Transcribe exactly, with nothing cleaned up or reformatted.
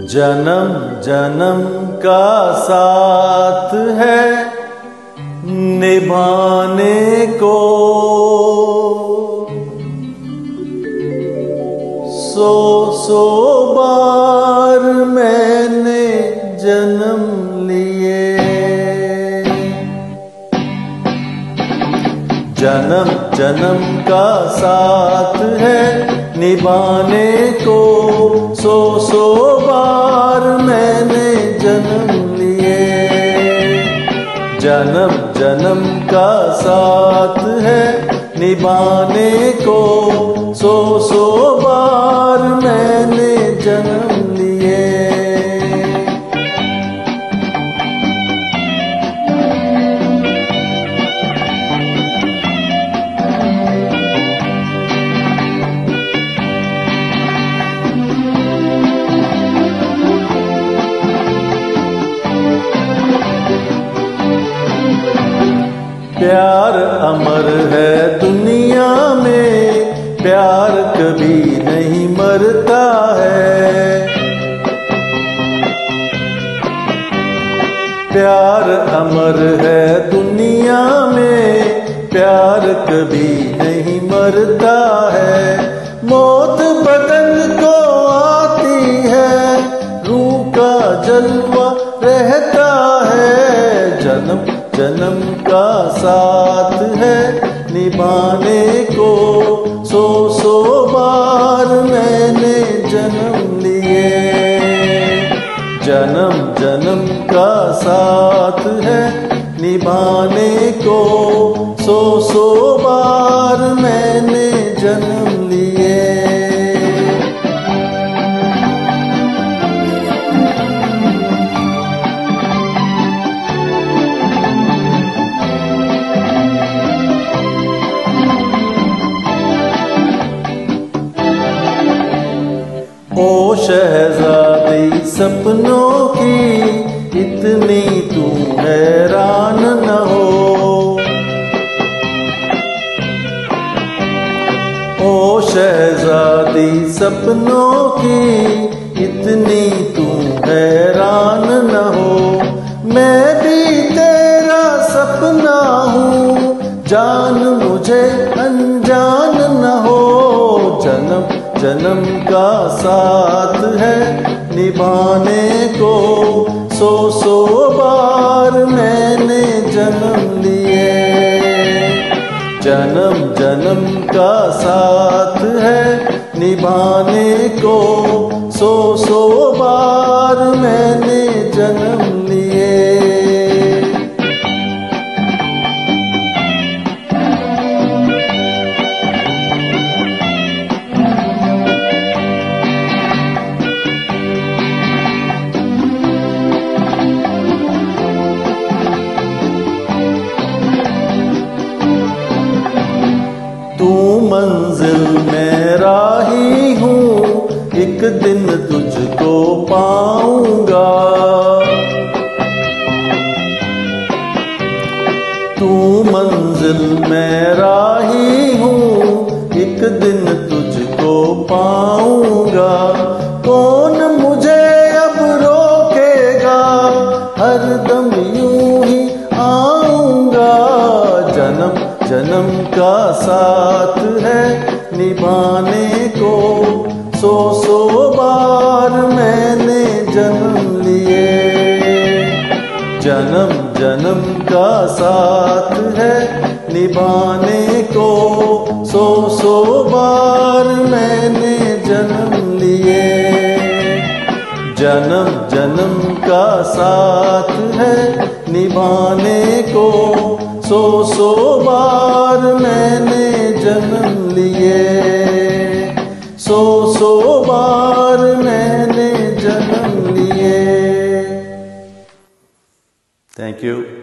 जन्म जन्म का साथ है निभाने को, सौ सौ बार मैंने जन्म लिए। जन्म जन्म का साथ है निभाने को, सौ सौ बार मैंने जन्म लिए। जन्म जन्म का साथ है निभाने को, सौ सौ बार मैंने जन्म लिए। प्यार अमर है दुनिया में, प्यार कभी नहीं मरता है। प्यार अमर है दुनिया में, प्यार कभी नहीं मरता है। मौत बदन को आती है, रूह का जलवा रहता है। जन्म जन्म का साथ है निभाने को, सौ सौ बार मैंने जन्म लिए। जन्म जन्म का साथ है निभाने को, सौ सौ बार मैंने जन्म लिए। ओ शहजादी सपनों की, इतनी तू हैरान न हो। ओ शहजादी सपनों की, इतनी तू हैरान न हो। मैं भी तेरा सपना हूँ, जान मुझे अनजान न हो। जन्म जन्म का साथ है निभाने को, सौ सौ बार मैंने जन्म लिए। जन्म जन्म का साथ है निभाने को, सौ सौ बार मैंने जन्म लिए। तू मंजिल में राही हूँ, एक दिन तुझको पाऊंगा। तू मंजिल में राही हूँ, एक दिन तुझको पाऊंगा। कौन मुझे अब रोकेगा, हरदम यूं ही आऊंगा। जन्म जन्म का साथ है निभाने को, सौ सौ बार मैंने जन्म लिए। जन्म जन्म का साथ है निभाने को, सौ सौ बार मैंने जन्म लिए। जन्म जन्म का साथ है निभाने को, सौ सौ बार मैंने जन्म लिए। सौ सौ बार मैंने जन्म लिए। Thank you.